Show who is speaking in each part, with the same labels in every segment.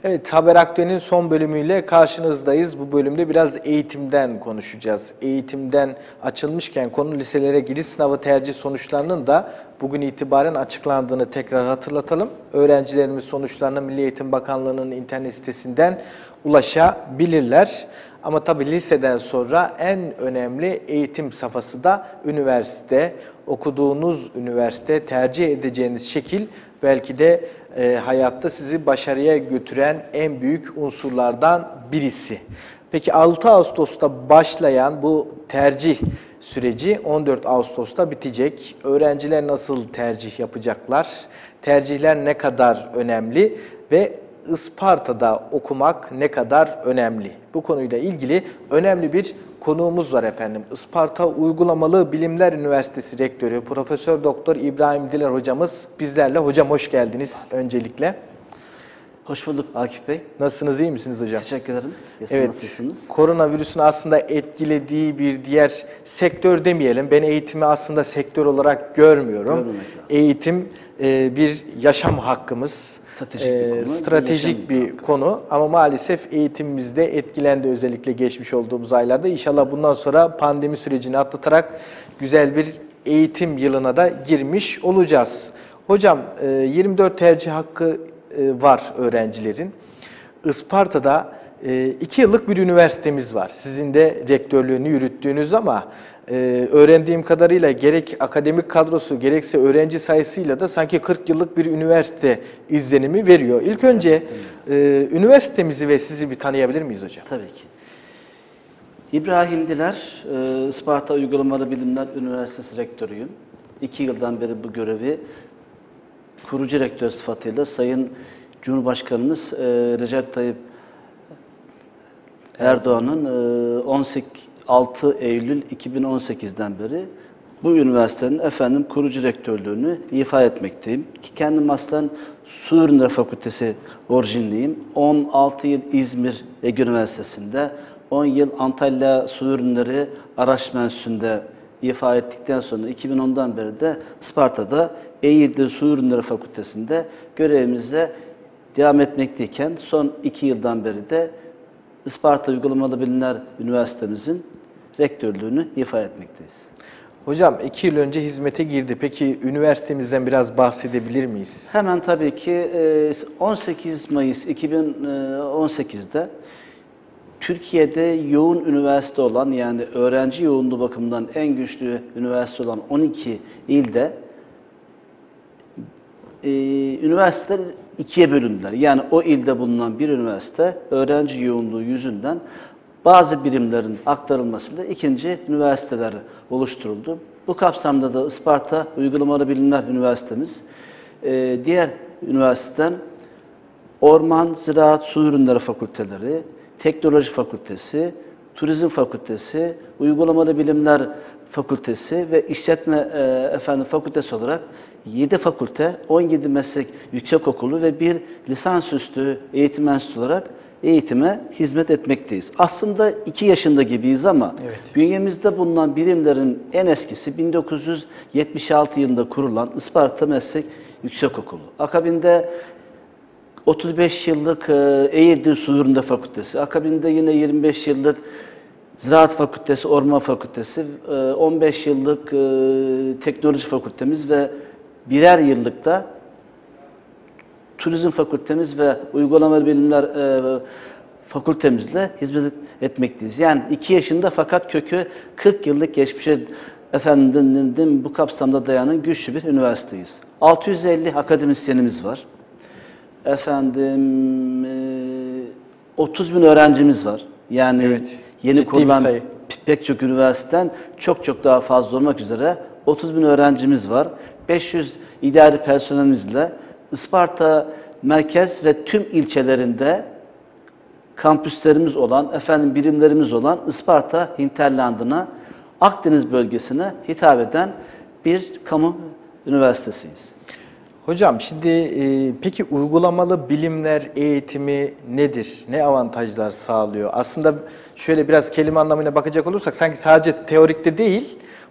Speaker 1: Evet, Haber Aktuel'in son bölümüyle karşınızdayız. Bu bölümde biraz eğitimden konuşacağız. Eğitimden açılmışken konu liselere giriş sınavı tercih sonuçlarının da bugün itibaren açıklandığını tekrar hatırlatalım. Öğrencilerimiz sonuçlarına Milli Eğitim Bakanlığı'nın internet sitesinden ulaşabilirler. Ama tabii liseden sonra en önemli eğitim safhası da üniversite. Okuduğunuz üniversite, tercih edeceğiniz şekil belki de hayatta sizi başarıya götüren en büyük unsurlardan birisi. Peki 6 Ağustos'ta başlayan bu tercih süreci 14 Ağustos'ta bitecek. Öğrenciler nasıl tercih yapacaklar? Tercihler ne kadar önemli ve Isparta'da okumak ne kadar önemli? Bu konuyla ilgili önemli bir konuğumuz var efendim. Isparta Uygulamalı Bilimler Üniversitesi Rektörü Profesör Doktor İbrahim Diler hocamız bizlerle. Hocam hoş geldiniz öncelikle.
Speaker 2: Hoş bulduk Akif Bey.
Speaker 1: Nasılsınız, iyi misiniz hocam?
Speaker 2: Teşekkür ederim.
Speaker 1: Evet,
Speaker 2: nasılsınız?
Speaker 1: Koronavirüsün aslında etkilediği bir diğer sektör demeyelim. Ben eğitimi aslında sektör olarak görmüyorum. Eğitim bir yaşam hakkımız. Stratejik bir konu ama maalesef eğitimimizde etkilendi özellikle geçmiş olduğumuz aylarda. İnşallah bundan sonra pandemi sürecini atlatarak güzel bir eğitim yılına da girmiş olacağız. Hocam 24 tercih hakkı var öğrencilerin. Isparta'da 2 yıllık bir üniversitemiz var. Sizin de rektörlüğünü yürüttüğünüz ama öğrendiğim kadarıyla gerek akademik kadrosu gerekse öğrenci sayısıyla da sanki 40 yıllık bir üniversite izlenimi veriyor. İlk önce üniversitemizi ve sizi bir tanıyabilir miyiz hocam?
Speaker 2: Tabii ki. İbrahim Diler, Isparta Uygulamalı Bilimler Üniversitesi Rektörüyüm. 2 yıldan beri bu görevi kurucu rektör sıfatıyla Sayın Cumhurbaşkanımız Recep Tayyip Erdoğan'ın 6 Eylül 2018'den beri bu üniversitenin kurucu rektörlüğünü ifa etmekteyim. Kendim aslen Su Ürünleri Fakültesi orijinliyim. 16 yıl İzmir Ege Üniversitesi'nde, 10 yıl Antalya Su Ürünleri Araştırma Enstitüsü'nde ifa ettikten sonra 2010'dan beri de Isparta'da Eğirdir Su Ürünleri Fakültesi'nde görevimize devam etmekteyken son 2 yıldan beri de Isparta Uygulamalı Bilimler Üniversitemizin rektörlüğünü ifa etmekteyiz. Hocam
Speaker 1: 2 yıl önce hizmete girdi. Peki üniversitemizden biraz bahsedebilir miyiz?
Speaker 2: Hemen tabii ki 18 Mayıs 2018'de Türkiye'de yoğun üniversite olan, yani öğrenci yoğunluğu bakımından en güçlü üniversite olan 12 ilde üniversiteler ikiye bölündüler. Yani o ilde bulunan bir üniversite öğrenci yoğunluğu yüzünden bazı birimlerin aktarılmasıyla ikinci üniversiteler oluşturuldu. Bu kapsamda da Isparta Uygulamalı Bilimler Üniversitemiz diğer üniversiteden Orman, Ziraat, Su Ürünleri Fakülteleri, Teknoloji Fakültesi, Turizm Fakültesi, Uygulamalı Bilimler Fakültesi ve İşletme Fakültesi olarak 7 fakülte, 17 meslek yüksekokulu ve bir lisansüstü eğitim enstitüsü olarak eğitime hizmet etmekteyiz. Aslında 2 yaşında gibiyiz ama evet, bünyemizde bulunan birimlerin en eskisi 1976 yılında kurulan Isparta Meslek Yüksekokulu. Akabinde 35 yıllık Eğirdir Su Ürünleri Fakültesi, akabinde yine 25 yıllık Ziraat Fakültesi, Orman Fakültesi, 15 yıllık Teknoloji Fakültemiz ve birer yıllıkta Turizm Fakültemiz ve Uygulamalı Bilimler Fakültemizle hizmet etmekteyiz. Yani 2 yaşında fakat kökü 40 yıllık geçmişe bu kapsamda dayanan güçlü bir üniversiteyiz. 650 akademisyenimiz var. 30 bin öğrencimiz var. Yani evet, yeni kurulan pek çok üniversiteden çok daha fazla olmak üzere 30 bin öğrencimiz var. 500 idari personelimizle Isparta merkez ve tüm ilçelerinde kampüslerimiz olan, birimlerimiz olan Isparta hinterlandına, Akdeniz bölgesine hitap eden bir kamu üniversitesiyiz.
Speaker 1: Hocam şimdi peki uygulamalı bilimler eğitimi nedir? Ne avantajlar sağlıyor? Aslında şöyle biraz kelime anlamına bakacak olursak sanki sadece teorikte değil,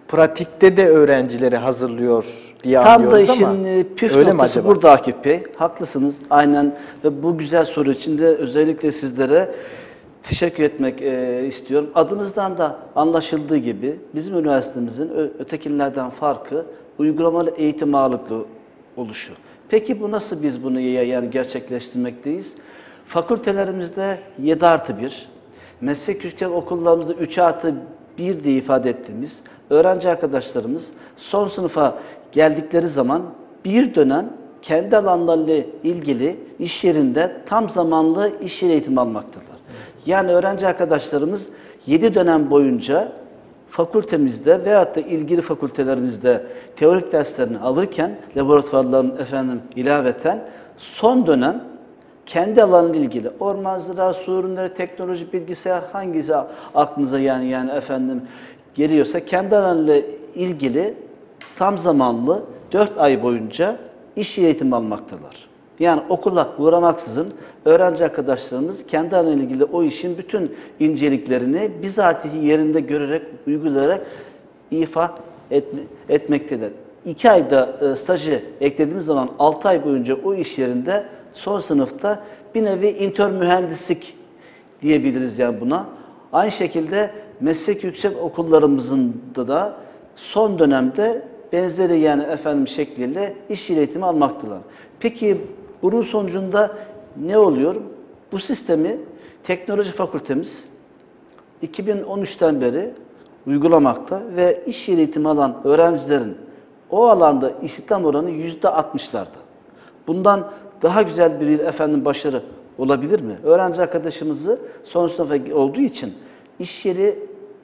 Speaker 1: pratikte de öğrencileri hazırlıyor diye
Speaker 2: Tam da
Speaker 1: anlıyoruz ama
Speaker 2: işin püf
Speaker 1: öyle mi
Speaker 2: noktası
Speaker 1: acaba?
Speaker 2: burada Akif Bey. Haklısınız aynen ve bu güzel soru için de özellikle sizlere teşekkür etmek istiyorum. Adınızdan da anlaşıldığı gibi bizim üniversitemizin ötekilerden farkı uygulamalı eğitim ağırlıklı oluşu. Peki bu nasıl biz bunu yani gerçekleştirmekteyiz? Fakültelerimizde 7+1, meslek yüksek okullarımızda 3+1 diye ifade ettiğimiz öğrenci arkadaşlarımız son sınıfa geldikleri zaman bir dönem kendi alanlarıyla ilgili iş yerinde tam zamanlı iş yeri eğitimi almaktadırlar. Yani öğrenci arkadaşlarımız 7 dönem boyunca fakültemizde veyahut da ilgili fakültelerimizde teorik derslerini alırken laboratuvarların ilaveten son dönem kendi alanıyla ilgili orman ziraat, su ürünleri, teknoloji, bilgisayar hangisi aklınıza geliyorsa kendi alanıyla ilgili tam zamanlı 4 ay boyunca iş eğitimi almaktalar. Yani okula uğramaksızın öğrenci arkadaşlarımız kendi alanıyla ilgili o işin bütün inceliklerini bizatihi yerinde görerek, uygulayarak ifa etmektedir. 2 ayda stajı eklediğimiz zaman 6 ay boyunca o iş yerinde son sınıfta bir nevi intern mühendislik diyebiliriz yani buna. Aynı şekilde meslek yüksek okullarımızın da son dönemde benzeri şekliyle iş eğitimi almaktalar. Peki bunun sonucunda ne oluyor? Bu sistemi teknoloji fakültemiz 2013'ten beri uygulamakta ve iş eğitimi alan öğrencilerin o alanda istihdam oranı %60'larda. Bundan daha güzel bir başarı olabilir mi? Öğrenci arkadaşımızı son sınıfa olduğu için iş yeri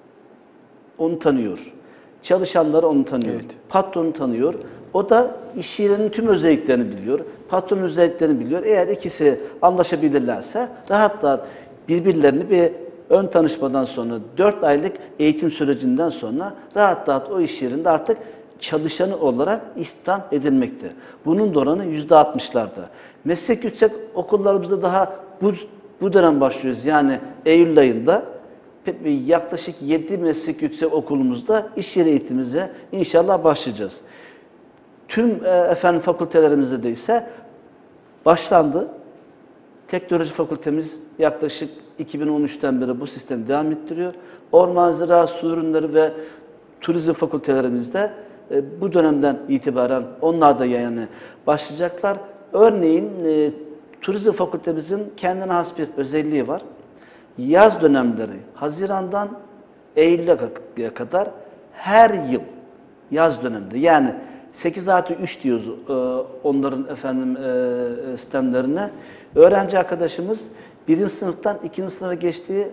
Speaker 2: onu tanıyor. Çalışanlar onu tanıyor. Evet. Patronu tanıyor. O da iş yerinin tüm özelliklerini biliyor. Patronun özelliklerini biliyor. Eğer ikisi anlaşabilirlerse rahat birbirlerini bir ön tanışmadan sonra 4 aylık eğitim sürecinden sonra rahat o iş yerinde artık çalışanı olarak istihdam edilmekte. Bunun da oranı %60'larda. Meslek yüksek okullarımızda daha bu dönem başlıyoruz. Yani Eylül ayında yaklaşık 7 meslek yüksek okulumuzda iş yeri eğitimimize inşallah başlayacağız. Tüm fakültelerimizde de ise başlandı. Teknoloji fakültemiz yaklaşık 2013'ten beri bu sistemi devam ettiriyor. Orman, ziraat, su ürünleri ve turizm fakültelerimizde bu dönemden itibaren onlar da başlayacaklar. Örneğin turizm fakültemizin kendine has bir özelliği var. Yaz dönemleri Haziran'dan Eylül'e kadar her yıl yaz döneminde yani 8+3 diyoruz onların sistemlerine. Öğrenci arkadaşımız 1. sınıftan 2. sınıfa geçtiği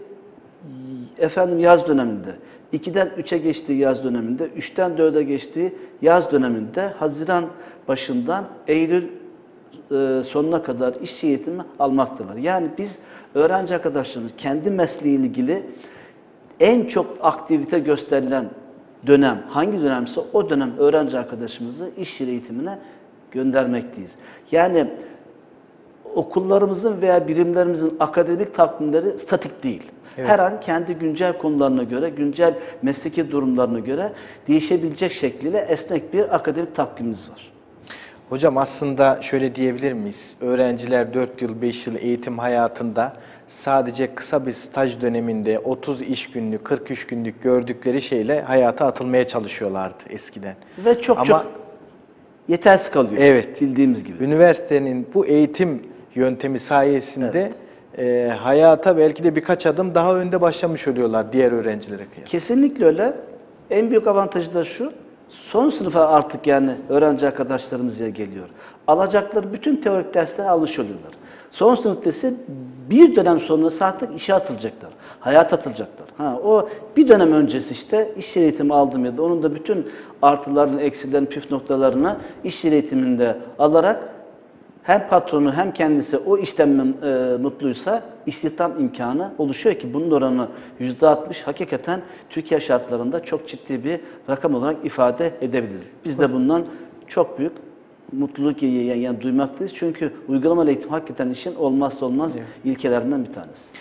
Speaker 2: yaz döneminde, 2'den 3'e geçtiği yaz döneminde, 3'ten 4'e geçtiği yaz döneminde Haziran başından Eylül sonuna kadar iş eğitimi almaktalar. Yani biz öğrenci arkadaşlarımız kendi mesleğiyle ilgili en çok aktivite gösterilen dönem hangi dönemse o dönem öğrenci arkadaşımızı iş yeri eğitimine göndermekteyiz. Yani okullarımızın veya birimlerimizin akademik takvimleri statik değil. Evet. Her an kendi güncel konularına göre, güncel mesleki durumlarına göre değişebilecek şekliyle esnek bir akademik takvimimiz var.
Speaker 1: Hocam aslında şöyle diyebilir miyiz? Öğrenciler 4 yıl, 5 yıl eğitim hayatında sadece kısa bir staj döneminde 30 iş günlük, 43 günlük gördükleri şeyle hayata atılmaya çalışıyorlardı eskiden.
Speaker 2: Ve çok yetersiz kalıyor.
Speaker 1: Evet.
Speaker 2: Bildiğimiz gibi.
Speaker 1: Üniversitenin bu eğitim yöntemi sayesinde hayata belki de birkaç adım daha önde başlamış oluyorlar diğer öğrencilere kıyasla.
Speaker 2: Kesinlikle öyle. En büyük avantajı da şu. Son sınıfa artık öğrenci arkadaşlarımız geliyor. Alacakları bütün teorik dersleri almış oluyorlar. Son sınıfta ise bir dönem sonrası artık işe atılacaklar. Hayata atılacaklar. O bir dönem öncesi iş yeri eğitimi aldım ya da onun da bütün artılarını, eksilerini, püf noktalarını iş yeri eğitiminde alarak hem patronu hem kendisi o işten mutluysa istihdam imkanı oluşuyor ki bunun oranı %60 hakikaten Türkiye şartlarında çok ciddi bir rakam olarak ifade edebiliriz. Biz de bundan çok büyük mutluluk duymaktayız. Çünkü uygulamalı eğitim hakikaten işin olmazsa olmaz ilkelerinden bir tanesi.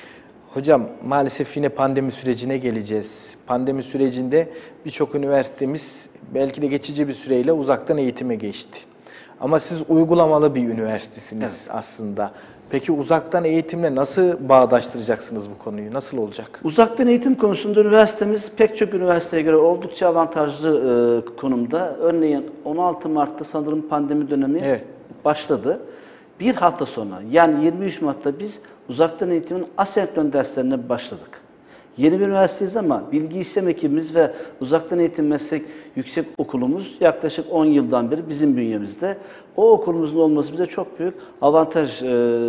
Speaker 1: Hocam maalesef yine pandemi sürecine geleceğiz. Pandemi sürecinde birçok üniversitemiz belki de geçici bir süreyle uzaktan eğitime geçti. Ama siz uygulamalı bir üniversitesiniz aslında. Peki uzaktan eğitimle nasıl bağdaştıracaksınız bu konuyu? Nasıl olacak?
Speaker 2: Uzaktan eğitim konusunda üniversitemiz pek çok üniversiteye göre oldukça avantajlı konumda. Örneğin 16 Mart'ta sanırım pandemi dönemi başladı. Bir hafta sonra yani 23 Mart'ta biz uzaktan eğitimin asenkron derslerine başladık. Yeni bir üniversiteyiz ama bilgi işlem ekibimiz ve uzaktan eğitim meslek yüksek okulumuz yaklaşık 10 yıldan beri bizim bünyemizde. O okulumuzun olması bize çok büyük avantaj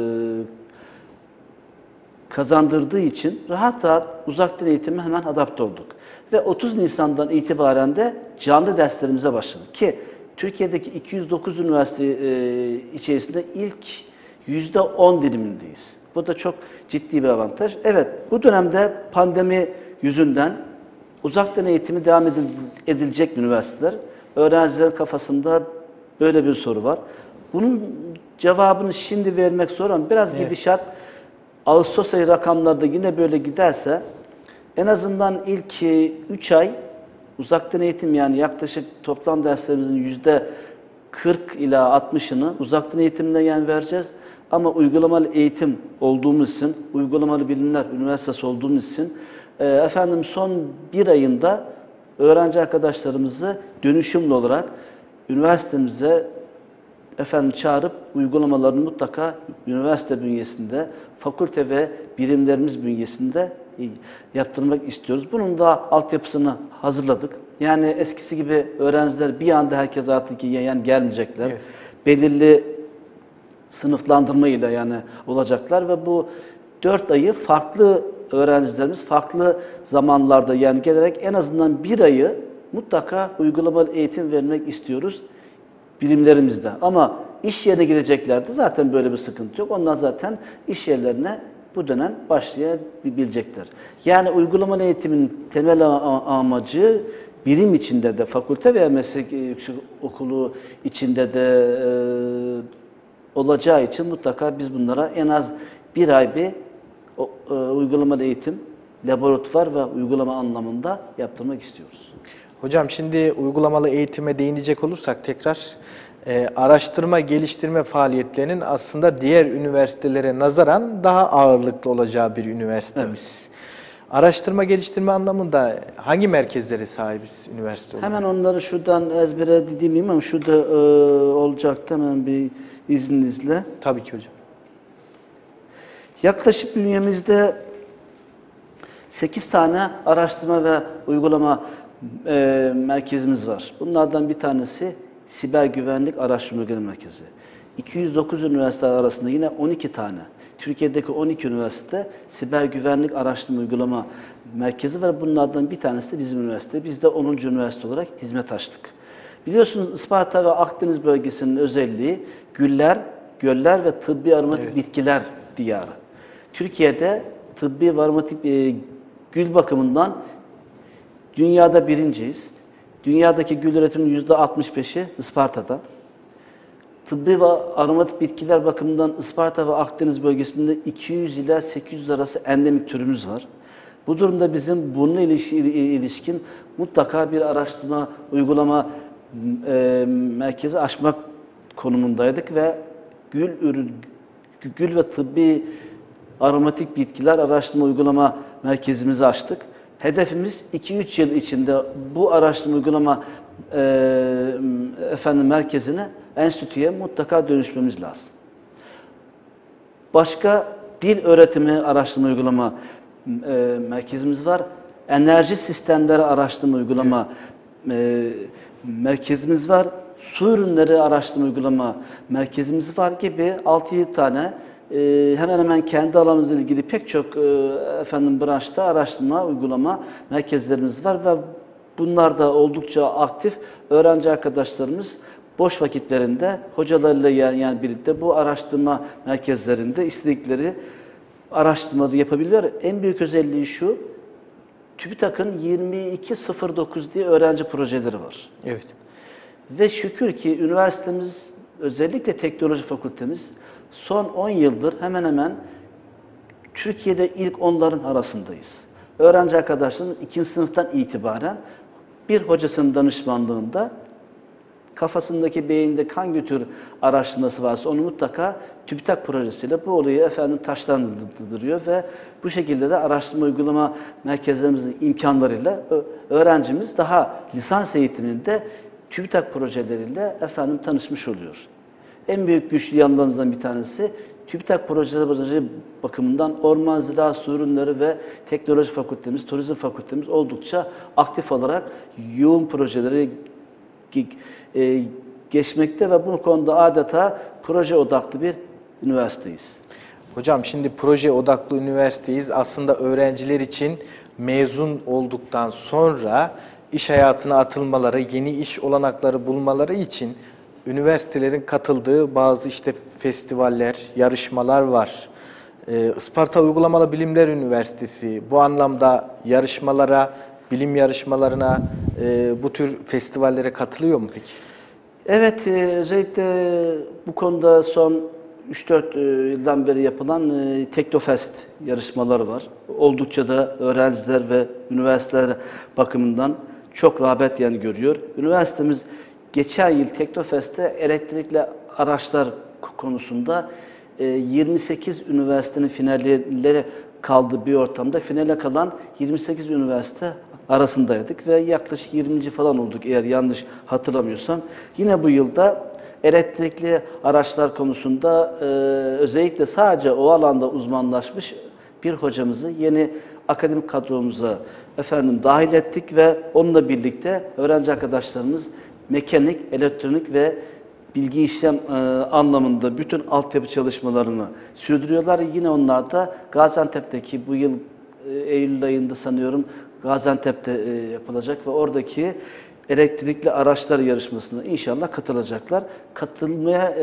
Speaker 2: kazandırdığı için rahat rahat uzaktan eğitime hemen adapte olduk. Ve 30 Nisan'dan itibaren de canlı derslerimize başladık ki Türkiye'deki 209 üniversite içerisinde ilk %10 dilimindeyiz. Bu da çok ciddi bir avantaj. Evet, bu dönemde pandemi yüzünden uzaktan eğitimi devam edilecek üniversiteler. Öğrencilerin kafasında böyle bir soru var. Bunun cevabını şimdi vermek zor ama biraz gidişat Ağustos ayı rakamlarda yine böyle giderse en azından ilk 3 ay uzaktan eğitim yani yaklaşık toplam derslerimizin %40 ila 60'ını uzaktan eğitimden yani vereceğiz. Ama uygulamalı eğitim olduğumuz için, uygulamalı bilimler üniversitesi olduğumuz için son bir ayında öğrenci arkadaşlarımızı dönüşümlü olarak üniversitemize çağırıp uygulamalarını mutlaka üniversite bünyesinde, fakülte ve birimlerimiz bünyesinde yaptırmak istiyoruz. Bunun da altyapısını hazırladık. Yani eskisi gibi öğrenciler bir anda herkes artık yani gelmeyecekler. Evet. Belirli sınıflandırmayla yani olacaklar ve bu 4 ayı farklı öğrencilerimiz farklı zamanlarda yani gelerek en azından bir ayı mutlaka uygulamalı eğitim vermek istiyoruz birimlerimizde. Ama iş yerine gideceklerde zaten böyle bir sıkıntı yok. Onlar zaten iş yerlerine bu dönem başlayabilecekler. Yani uygulamalı eğitimin temel amacı birim içinde de, fakülte veya meslek yüksek okulu içinde de olacağı için mutlaka biz bunlara en az bir ay bir uygulamalı eğitim, laboratuvar ve uygulama anlamında yaptırmak istiyoruz.
Speaker 1: Hocam şimdi uygulamalı eğitime değinecek olursak tekrar araştırma geliştirme faaliyetlerinin aslında diğer üniversitelere nazaran daha ağırlıklı olacağı bir üniversitemiz. Evet. Araştırma geliştirme anlamında hangi merkezlere sahibiz üniversite olarak?
Speaker 2: Hemen onları şuradan ezbere dediğim ama şurada olacaktı hemen bir izninizle.
Speaker 1: Tabii ki hocam.
Speaker 2: Yaklaşık bünyemizde 8 tane araştırma ve uygulama merkezimiz var. Bunlardan bir tanesi Siber Güvenlik Araştırma Merkezi. 209 üniversite arasında yine 12 tane. Türkiye'deki 12 üniversite Siber Güvenlik Araştırma Uygulama Merkezi var. Bunlardan bir tanesi de bizim üniversite. Biz de 10. üniversite olarak hizmet açtık. Biliyorsunuz Isparta ve Akdeniz bölgesinin özelliği güller, göller ve tıbbi aromatik bitkiler diyarı. Türkiye'de tıbbi ve aromatik gül bakımından dünyada birinciyiz. Dünyadaki gül üretiminin %65'i Isparta'da. Tıbbi ve aromatik bitkiler bakımından Isparta ve Akdeniz bölgesinde 200 ila 800 arası endemik türümüz var. Bu durumda bizim bununla ilişkin mutlaka bir araştırma, uygulama merkezi açmak konumundaydık ve gül ve tıbbi aromatik bitkiler araştırma uygulama merkezimizi açtık. Hedefimiz 2-3 yıl içinde bu araştırma uygulama merkezine, enstitüye mutlaka dönüşmemiz lazım. Başka dil öğretimi araştırma uygulama merkezimiz var. Enerji sistemleri araştırma uygulama merkezimiz var. Su ürünleri araştırma uygulama merkezimiz var gibi 6-7 tane hemen hemen kendi alanımızla ilgili pek çok branşta araştırma, uygulama merkezlerimiz var ve bunlar da oldukça aktif. Öğrenci arkadaşlarımız boş vakitlerinde hocalarıyla yani birlikte bu araştırma merkezlerinde istedikleri araştırmaları yapabiliyor. En büyük özelliği şu, TÜBİTAK'ın 2209 diye öğrenci projeleri var.
Speaker 1: Evet.
Speaker 2: Ve şükür ki üniversitemiz, özellikle teknoloji fakültemiz son 10 yıldır hemen hemen Türkiye'de ilk onların arasındayız. Öğrenci arkadaşlarım 2. sınıftan itibaren bir hocasının danışmanlığında kafasındaki, beyinde hangi tür araştırması varsa onu mutlaka TÜBİTAK projesiyle bu olayı taşlandırıyor ve bu şekilde de araştırma uygulama merkezlerimizin imkanlarıyla öğrencimiz daha lisans eğitiminde TÜBİTAK projeleriyle tanışmış oluyor. En büyük güçlü yanlarımızdan bir tanesi TÜBİTAK projeleri bakımından Orman Ziraat Su Ürünleri ve Teknoloji Fakültemiz, Turizm Fakültemiz oldukça aktif olarak yoğun projeleri geçmekte ve bu konuda adeta proje odaklı bir üniversiteyiz.
Speaker 1: Hocam şimdi proje odaklı üniversiteyiz. Aslında öğrenciler için mezun olduktan sonra iş hayatına atılmaları, yeni iş olanakları bulmaları için üniversitelerin katıldığı bazı festivaller, yarışmalar var. Isparta Uygulamalı Bilimler Üniversitesi bu anlamda yarışmalara, bilim yarışmalarına, bu tür festivallere katılıyor mu peki?
Speaker 2: Evet, özellikle bu konuda son 3-4 yıldan beri yapılan Teknofest yarışmaları var. Oldukça da öğrenciler ve üniversiteler bakımından çok rağbet görüyor. Üniversitemiz geçen yıl Teknofest'te elektrikli araçlar konusunda 28 üniversitenin finallere kaldığı bir ortamda finale kalan 28 üniversite arasındaydık ve yaklaşık 20. falan olduk eğer yanlış hatırlamıyorsam. Yine bu yılda elektrikli araçlar konusunda özellikle sadece o alanda uzmanlaşmış bir hocamızı yeni akademik kadromuza dahil ettik ve onunla birlikte öğrenci arkadaşlarımız mekanik, elektronik ve bilgi işlem anlamında bütün altyapı çalışmalarını sürdürüyorlar. Yine onlar da Gaziantep'teki bu yıl Eylül ayında sanıyorum Gaziantep'te yapılacak ve oradaki elektrikli araçlar yarışmasına inşallah katılacaklar. Katılmaya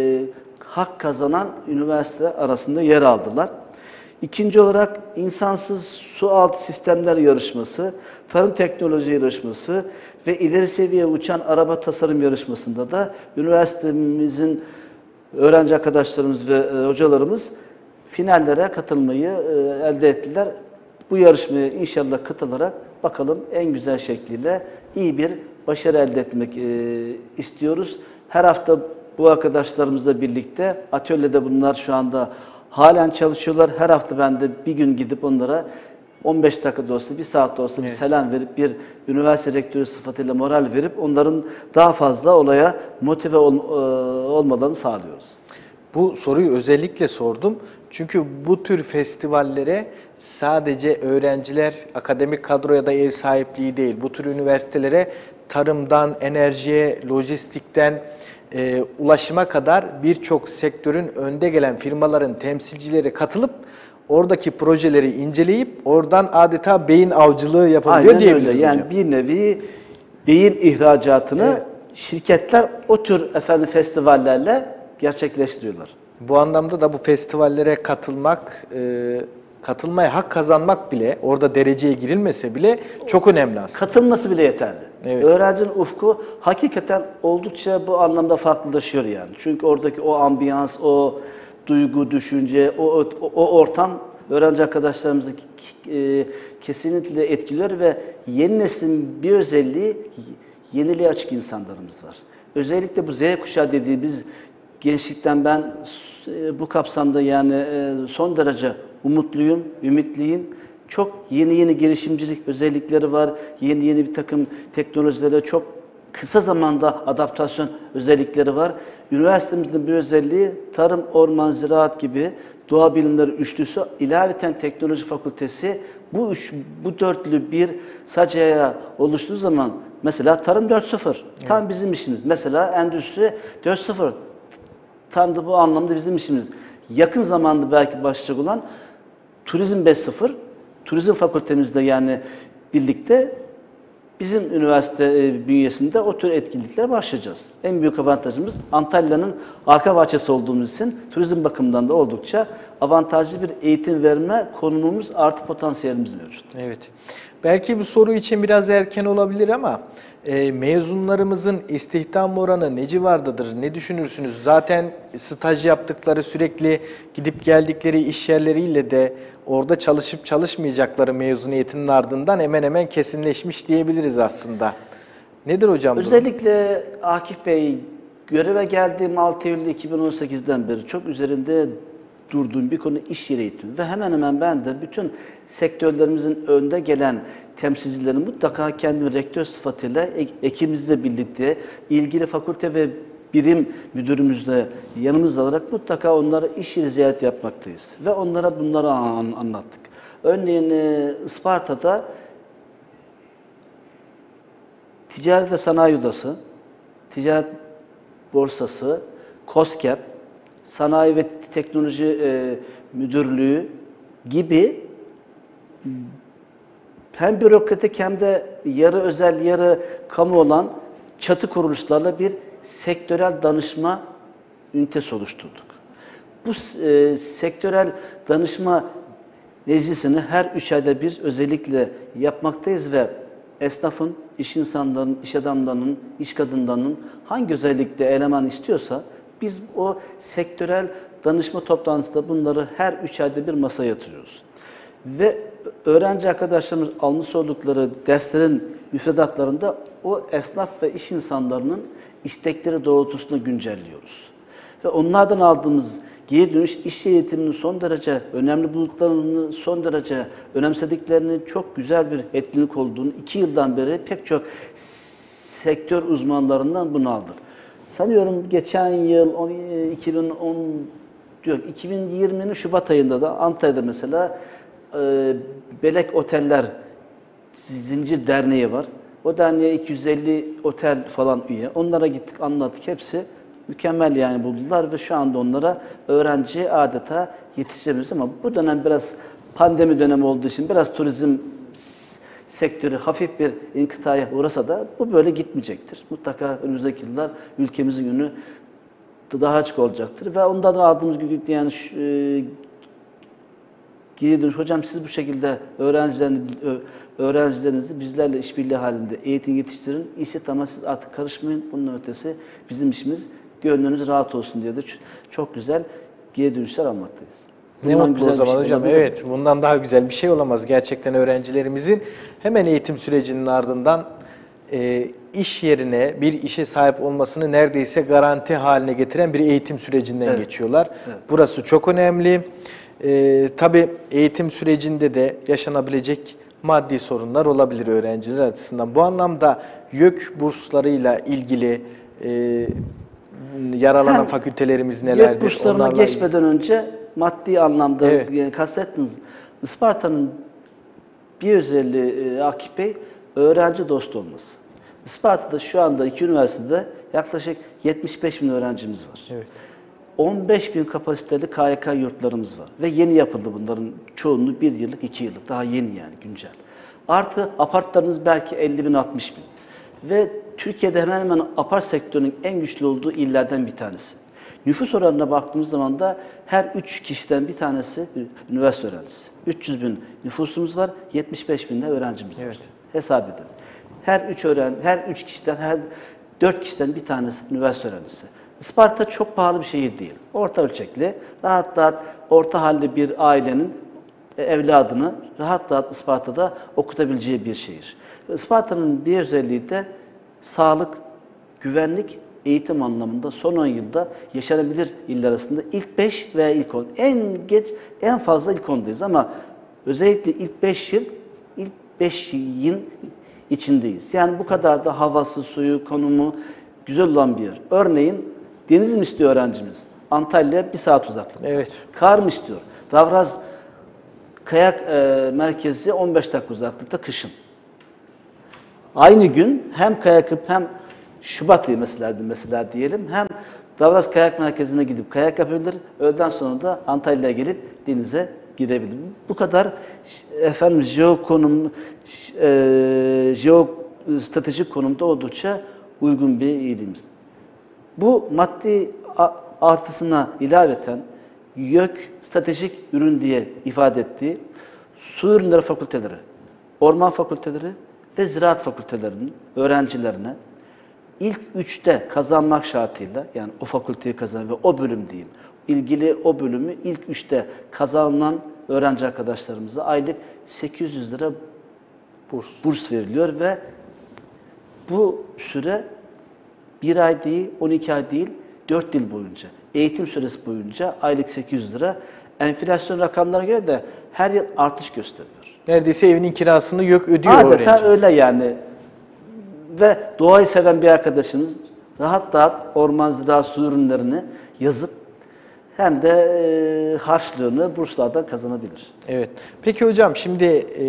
Speaker 2: hak kazanan üniversiteler arasında yer aldılar. İkinci olarak insansız su altı sistemler yarışması, tarım teknoloji yarışması ve ileri seviye uçan araba tasarım yarışmasında da üniversitemizin öğrenci arkadaşlarımız ve hocalarımız finallere katılmayı elde ettiler. Bu yarışmaya inşallah katılarak bakalım en güzel şekliyle iyi bir başarı elde etmek istiyoruz. Her hafta bu arkadaşlarımızla birlikte atölyede bunlar şu anda halen çalışıyorlar. Her hafta ben de bir gün gidip onlara 15 dakika da olsa, bir saat de olsa bir selam verip bir üniversite rektörü sıfatıyla moral verip onların daha fazla olaya motive olmalarını sağlıyoruz.
Speaker 1: Bu soruyu özellikle sordum. Çünkü bu tür festivallere sadece öğrenciler, akademik kadro ya da ev sahipliği değil, bu tür üniversitelere tarımdan, enerjiye, lojistikten, ulaşıma kadar birçok sektörün önde gelen firmaların temsilcileri katılıp oradaki projeleri inceleyip oradan adeta beyin avcılığı yapılıyor diyebiliriz hocam.
Speaker 2: Yani bir nevi beyin ihracatını şirketler o tür festivallerle gerçekleştiriyorlar.
Speaker 1: Bu anlamda da bu festivallere katılmak, katılmaya hak kazanmak bile, orada dereceye girilmese bile çok önemli aslında.
Speaker 2: Katılması bile yeterli.
Speaker 1: Evet.
Speaker 2: Öğrencinin ufku hakikaten oldukça bu anlamda farklılaşıyor yani. Çünkü oradaki o ambiyans, o duygu, düşünce, o ortam öğrenci arkadaşlarımızı kesinlikle etkiliyor ve yeni neslin bir özelliği yeniliğe açık insanlarımız var. Özellikle bu Z kuşağı dediğimiz gençlikten ben bu kapsamda son derece umutluyum, ümitliyim. Çok yeni girişimcilik özellikleri var. Yeni bir takım teknolojilere çok kısa zamanda adaptasyon özellikleri var. Üniversitemizin bir özelliği tarım, orman, ziraat gibi doğa bilimleri üçlüsü, ilaveten teknoloji fakültesi bu dörtlü bir sacaya oluştuğu zaman mesela tarım 4.0 tam bizim işimiz. Mesela endüstri 4.0 tam da bu anlamda bizim işimiz. Yakın zamanda belki başlayacak olan turizm 5.0, turizm fakültemizde birlikte bizim üniversite bünyesinde o tür etkinliklere başlayacağız. En büyük avantajımız Antalya'nın arka bahçesi olduğumuz için turizm bakımından da oldukça avantajlı bir eğitim verme konumumuz artı potansiyelimiz mevcut.
Speaker 1: Evet. Belki bu soru için biraz erken olabilir ama mezunlarımızın istihdam oranı ne civardadır? Ne düşünürsünüz? Zaten staj yaptıkları, sürekli gidip geldikleri iş yerleriyle de orada çalışıp çalışmayacakları mezuniyetinin ardından hemen hemen kesinleşmiş diyebiliriz aslında. Nedir hocam durum?
Speaker 2: Özellikle Akif Bey, göreve geldiğim 6 Eylül 2018'den beri çok üzerinde durduğum bir konu iş yeri eğitimi. Ve hemen hemen ben de bütün sektörlerimizin önde gelen temsilcilerini mutlaka kendim rektör sıfatıyla ekibimizle birlikte ilgili fakülte ve birim müdürümüzle yanımızda alarak mutlaka onlara iş yeri ziyaret yapmaktayız. Ve onlara bunları anlattık. Örneğin Isparta'da Ticaret ve Sanayi Odası, Ticaret Borsası, KOSGEB, Sanayi ve Teknoloji Müdürlüğü gibi hem bürokratik hem de yarı özel yarı kamu olan çatı kuruluşlarla bir sektörel danışma ünitesi oluşturduk. Bu sektörel danışma meclisini her 3 ayda bir özellikle yapmaktayız ve esnafın, iş insanlarının, iş adamlarının, iş kadınlarının hangi özellikle eleman istiyorsa biz o sektörel danışma toplantısında bunları her 3 ayda bir masaya yatırıyoruz. Ve öğrenci arkadaşlarımız almış oldukları derslerin müfredatlarında o esnaf ve iş insanlarının istekleri doğrultusunda güncelliyoruz. Ve onlardan aldığımız geri dönüş iş eğitiminin son derece önemli bulduklarını, son derece önemsediklerini, çok güzel bir etkinlik olduğunu 2 yıldan beri pek çok sektör uzmanlarından bunu aldık. Sanıyorum geçen yıl 2020'nin Şubat ayında da Antalya'da mesela Belek Oteller Zincir Derneği var. O derneğe 250 otel falan üye. Onlara gittik, anlattık. Hepsi mükemmel yani buldular ve şu anda onlara öğrenci adeta yetişemiyoruz ama bu dönem biraz pandemi dönemi olduğu için biraz turizm sektörü hafif bir inkıtaya uğrasa da bu böyle gitmeyecektir. Mutlaka önümüzdeki yıllar ülkemizin yönü daha açık olacaktır ve ondan aldığımız yani geri dönüş. Hocam siz bu şekilde öğrencilerinizi bizlerle işbirliği halinde eğitim yetiştirin. İstihdama siz artık karışmayın. Bunun ötesi bizim işimiz. Gönlünüz rahat olsun diye de çok güzel geri dönüşler almaktayız.
Speaker 1: Ne mutlu o zaman hocam. Evet, bundan daha güzel bir şey olamaz. Gerçekten öğrencilerimizin hemen eğitim sürecinin ardından iş yerine, bir işe sahip olmasını neredeyse garanti haline getiren bir eğitim sürecinden geçiyorlar. Evet. Burası çok önemli. Tabii eğitim sürecinde de yaşanabilecek maddi sorunlar olabilir öğrenciler açısından. Bu anlamda YÖK burslarıyla ilgili yaralanan fakültelerimiz nelerdir?
Speaker 2: YÖK burslarına geçmeden önce maddi anlamda yani kastettiniz. Isparta'nın bir özelliği Akif Bey, öğrenci dostu olması. Isparta'da şu anda 2 üniversitede yaklaşık 75 bin öğrencimiz var. Evet. 15 bin kapasiteli KYK yurtlarımız var. Ve yeni yapıldı bunların çoğunluğu 1 yıllık, 2 yıllık. Daha yeni yani güncel. Artı apartlarımız belki 50 bin, 60 bin. Ve Türkiye'de hemen hemen apart sektörünün en güçlü olduğu illerden bir tanesi. Nüfus oranına baktığımız zaman da her 3 kişiden bir tanesi üniversite öğrencisi. 300 bin nüfusumuz var, 75 bin de öğrencimiz var. Hesap edin. Her 3 kişiden, her 4 kişiden bir tanesi üniversite öğrencisi. Isparta çok pahalı bir şehir değil. Orta ölçekli, rahat orta halli bir ailenin evladını rahat Isparta'da okutabileceği bir şehir. Isparta'nın bir özelliği de sağlık, güvenlik, eğitim anlamında son 10 yılda yaşanabilir iller arasında ilk 5 veya ilk 10. En fazla ilk 10'dayız ama özellikle ilk 5 yılın içindeyiz. Yani bu kadar da havası, suyu, konumu güzel olan bir yer. Örneğin deniz mi istiyor öğrencimiz? Antalya 1 saat uzaklıkta. Evet. Kar mı istiyor? Davraz Kayak Merkezi 15 dakika uzaklıkta kışın. Aynı gün hem kayak yapıp hem Şubat ayı mesela diyelim hem Davraz Kayak Merkezi'ne gidip kayak yapabilir. Öğleden sonra da Antalya'ya gelip denize girebilir. Bu kadar jeostratejik konumda oldukça uygun bir ilimiz. Bu maddi artısına ilaveten YÖK stratejik ürün diye ifade ettiği su ürünleri fakülteleri, orman fakülteleri ve ziraat fakültelerinin öğrencilerine ilk 3'te kazanmak şartıyla, yani o fakülteyi kazan ve o bölüm diyeyim, ilgili o bölümü ilk 3'te kazanan öğrenci arkadaşlarımıza aylık 800 lira burs veriliyor ve bu süre 1 ay değil, 12 ay değil, 4 yıl boyunca, eğitim süresi boyunca aylık 800 lira. Enflasyon rakamlarına göre de her yıl artış gösteriyor.
Speaker 1: Neredeyse evinin kirasını YÖK ödüyor
Speaker 2: Adeta
Speaker 1: öğrenci.
Speaker 2: öyle yani. Ve doğayı seven bir arkadaşımız rahat rahat orman ziraat su ürünlerini yazıp hem de harçlığını burslardan kazanabilir.
Speaker 1: Evet. Peki hocam şimdi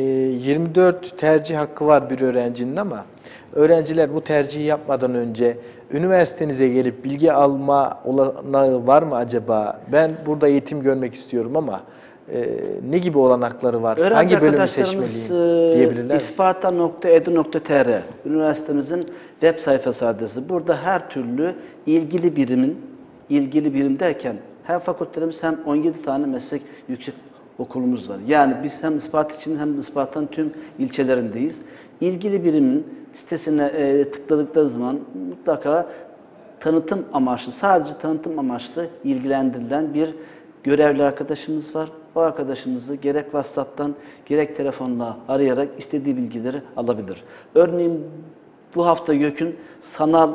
Speaker 1: 24 tercih hakkı var bir öğrencinin ama öğrenciler bu tercihi yapmadan önce üniversitenize gelip bilgi alma olanağı var mı acaba? Ben burada eğitim görmek istiyorum ama ne gibi olanakları var?
Speaker 2: Öğrenci
Speaker 1: Hangi bölümü
Speaker 2: arkadaşlarımız
Speaker 1: seçmeliyim diyebilirler mi?
Speaker 2: isparta.edu.tr üniversitemizin web sayfası adresi. Burada her türlü ilgili birim derken hem fakültelerimiz hem 17 tane meslek yüksek okulumuz var. Yani biz hem Isparta için hem Isparta'nın tüm ilçelerindeyiz. İlgili birimin sitesine tıkladıkları zaman mutlaka tanıtım amaçlı, sadece tanıtım amaçlı ilgilendirilen bir görevli arkadaşımız var. O arkadaşımızı gerek WhatsApp'tan gerek telefonla arayarak istediği bilgileri alabilir. Örneğin bu hafta YÖK'ün sanal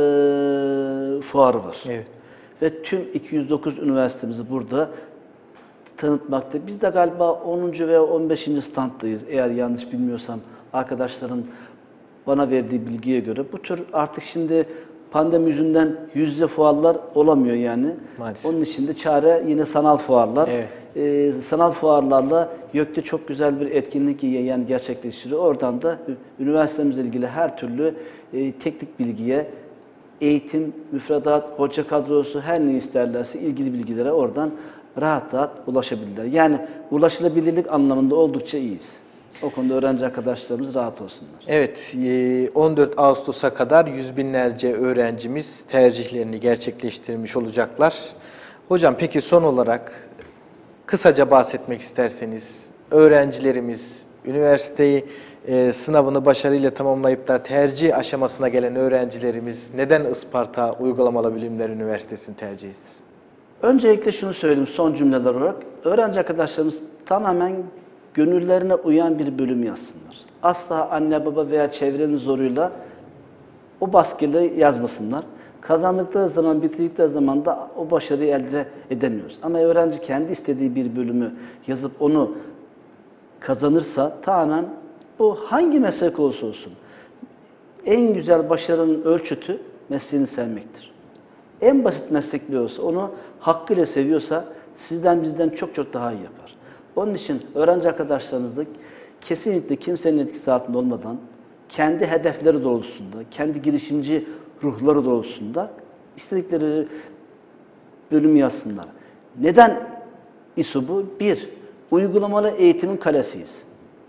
Speaker 2: fuarı var.
Speaker 1: Evet.
Speaker 2: Ve tüm 209 üniversitemizi burada tanıtmakta. Biz de galiba 10. veya 15. standdayız eğer yanlış bilmiyorsam arkadaşların bana verdiği bilgiye göre. Bu tür artık şimdi pandemi yüzünden yüz yüze fuarlar olamıyor yani.
Speaker 1: Maalesef.
Speaker 2: Onun için de çare yine sanal fuarlar.
Speaker 1: Evet.
Speaker 2: Sanal fuarlarla YÖK'te çok güzel bir etkinlik yani gerçekleştiriyor. Oradan da üniversitemizle ilgili her türlü teknik bilgiye, eğitim, müfredat, hoca kadrosu her ne isterlerse ilgili bilgilere oradan rahat rahat ulaşabilirler. Yani ulaşılabilirlik anlamında oldukça iyiyiz. O konuda öğrenci arkadaşlarımız rahat olsunlar.
Speaker 1: Evet, 14 Ağustos'a kadar yüz binlerce öğrencimiz tercihlerini gerçekleştirmiş olacaklar. Hocam peki son olarak kısaca bahsetmek isterseniz öğrencilerimiz üniversiteyi sınavını başarıyla tamamlayıp da tercih aşamasına gelen öğrencilerimiz neden Isparta Uygulamalı Bilimler Üniversitesi'ni tercih etsin?
Speaker 2: Öncelikle şunu söyleyeyim son cümleler olarak. Öğrenci arkadaşlarımız tamamen gönüllerine uyan bir bölüm yazsınlar. Asla anne baba veya çevrenin zoruyla o baskıyla yazmasınlar. Kazandıkları zaman, bitirdikleri zaman da o başarıyı elde edemiyoruz. Ama öğrenci kendi istediği bir bölümü yazıp onu kazanırsa tamamen bu hangi meslek olursa olsun en güzel başarının ölçütü mesleğini sevmektir. En basit meslek bile olsa onu hakkıyla seviyorsa sizden bizden çok çok daha iyi yapar. Onun için öğrenci arkadaşlarınızda kesinlikle kimsenin etkisi altında olmadan kendi hedefleri doğrultusunda, kendi girişimci ruhları doğrultusunda istedikleri bölümü yazsınlar. Neden İSU bu? 1. Uygulamalı eğitimin kalesiyiz.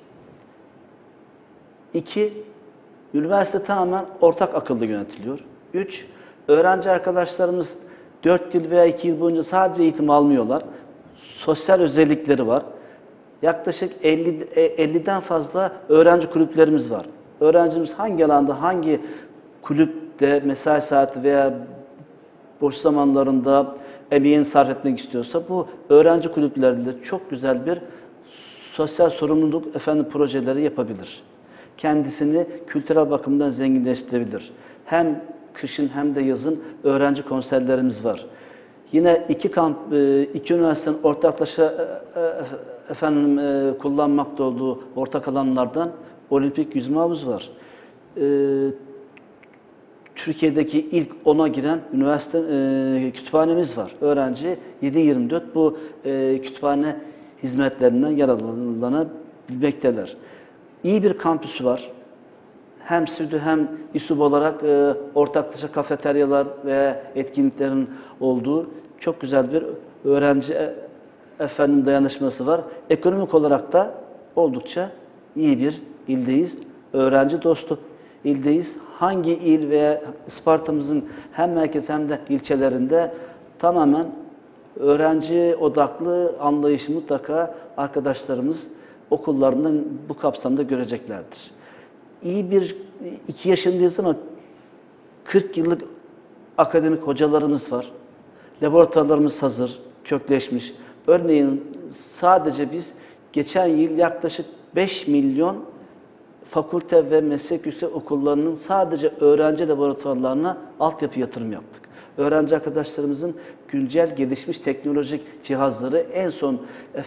Speaker 2: 2. Üniversite tamamen ortak akıllı yönetiliyor. 3. Öğrenci arkadaşlarımız 4 yıl veya 2 yıl boyunca sadece eğitim almıyorlar. Sosyal özellikleri var. Yaklaşık 50'den fazla öğrenci kulüplerimiz var. Öğrencimiz hangi alanda, hangi kulüpte mesai saati veya boş zamanlarında emeğini sarf etmek istiyorsa bu öğrenci kulüpleriyle çok güzel bir sosyal sorumluluk projeleri yapabilir. Kendisini kültürel bakımdan zenginleştirebilir. Hem kışın hem de yazın öğrenci konserlerimiz var. Yine iki üniversitenin ortaklaşa kullanmakta olduğu ortak alanlardan olimpik yüzme havuzu var. Türkiye'deki ilk 10'a giren üniversite kütüphanemiz var. Öğrenci 7/24 bu kütüphane hizmetlerinden yararlanabilmekteler. İyi bir kampüsü var. Hem SÜDÜ hem İSUB olarak ortaklaşa kafeteryalar ve etkinliklerin olduğu çok güzel bir öğrenci dayanışması var. Ekonomik olarak da oldukça iyi bir ildeyiz. Öğrenci dostu ildeyiz. Hangi il veya Isparta'mızın hem merkez hem de ilçelerinde tamamen öğrenci odaklı anlayışı mutlaka arkadaşlarımız okullarından bu kapsamda göreceklerdir. İyi bir 2 yaşındayız ama 40 yıllık akademik hocalarımız var. Laboratuvarlarımız hazır, kökleşmiş. Örneğin sadece biz geçen yıl yaklaşık 5 milyon fakülte ve meslek yüksek okullarının sadece öğrenci laboratuvarlarına altyapı yatırım yaptık. Öğrenci arkadaşlarımızın güncel gelişmiş teknolojik cihazları, en son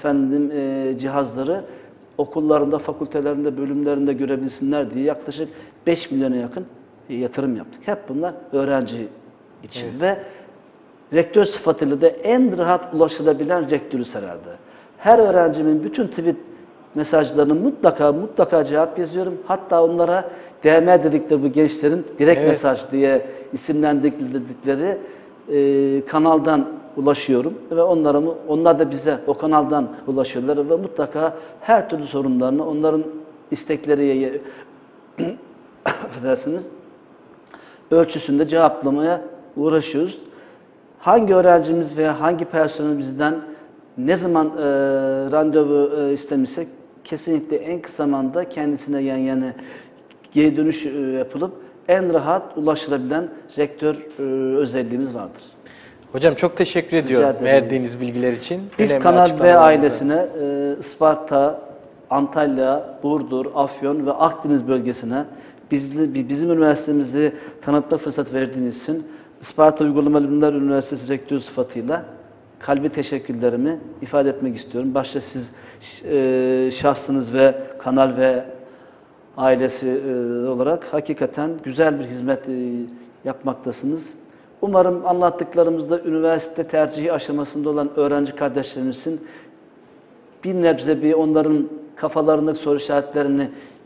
Speaker 2: cihazları okullarında, fakültelerinde, bölümlerinde görebilsinler diye yaklaşık 5 milyona yakın yatırım yaptık. Hep bunlar öğrenci için ve rektör sıfatıyla da en rahat ulaşılabilen rektörüz herhalde. Her öğrencimin bütün tweet mesajlarını mutlaka cevap yazıyorum. Hatta onlara DM dedikleri bu gençlerin direkt mesaj diye isimlendirdikleri kanaldan ulaşıyorum ve onlar da bize o kanaldan ulaşıyorlar ve mutlaka her türlü sorunlarını, onların istekleri affedersiniz, ölçüsünde cevaplamaya uğraşıyoruz. Hangi öğrencimiz veya hangi personelimizden ne zaman randevu istemişsek kesinlikle en kısa zamanda kendisine geri dönüş yapılıp en rahat ulaşılabilen rektör özelliğimiz vardır.
Speaker 1: Hocam çok teşekkür ediyorum verdiğiniz bilgiler için.
Speaker 2: Biz Kanal V ailesine Isparta, Antalya, Burdur, Afyon ve Akdeniz bölgesine bizim üniversitemizi tanıtma fırsatı verdiğiniz için Isparta Uygulamalı Bilimler Üniversitesi Rektörü sıfatıyla kalbi teşekkürlerimi ifade etmek istiyorum. Başta siz şahsınız ve Kanal V ailesi olarak hakikaten güzel bir hizmet yapmaktasınız. Umarım anlattıklarımızda üniversite tercihi aşamasında olan öğrenci kardeşlerimizin bir nebze onların kafalarındaki soru işaretlerini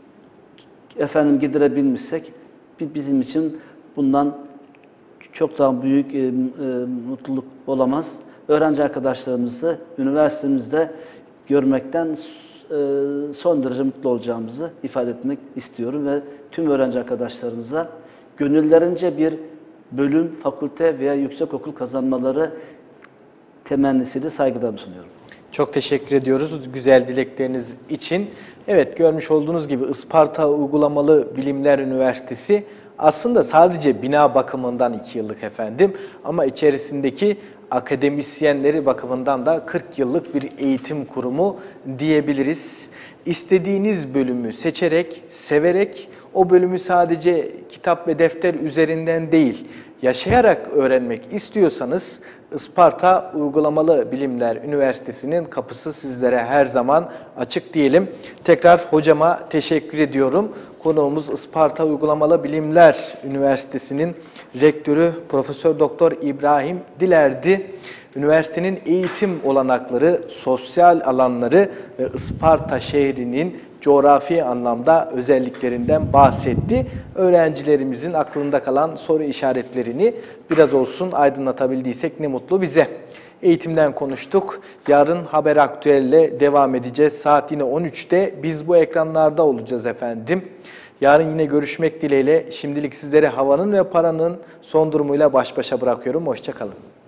Speaker 2: giderebilmişsek bizim için bundan çok daha büyük mutluluk olamaz. Öğrenci arkadaşlarımızı üniversitemizde görmekten son derece mutlu olacağımızı ifade etmek istiyorum ve tüm öğrenci arkadaşlarımıza gönüllerince bir bölüm, fakülte veya yüksekokul kazanmaları temennisiyle saygılarımı sunuyorum.
Speaker 1: Çok teşekkür ediyoruz güzel dilekleriniz için. Evet, görmüş olduğunuz gibi Isparta Uygulamalı Bilimler Üniversitesi aslında sadece bina bakımından 2 yıllık efendim ama içerisindeki akademisyenleri bakımından da 40 yıllık bir eğitim kurumu diyebiliriz. İstediğiniz bölümü seçerek, severek o bölümü sadece kitap ve defter üzerinden değil, yaşayarak öğrenmek istiyorsanız Isparta Uygulamalı Bilimler Üniversitesi'nin kapısı sizlere her zaman açık diyelim. Tekrar hocama teşekkür ediyorum. Konuğumuz Isparta Uygulamalı Bilimler Üniversitesi'nin rektörü Profesör Doktor İbrahim Diler'di. Üniversitenin eğitim olanakları, sosyal alanları ve Isparta şehrinin coğrafi anlamda özelliklerinden bahsetti. Öğrencilerimizin aklında kalan soru işaretlerini biraz olsun aydınlatabildiysek ne mutlu bize. Eğitimden konuştuk. Yarın Haber Aktüel'le devam edeceğiz. Saat yine 13'te biz bu ekranlarda olacağız efendim. Yarın yine görüşmek dileğiyle şimdilik sizlere havanın ve paranın son durumuyla baş başa bırakıyorum. Hoşça kalın.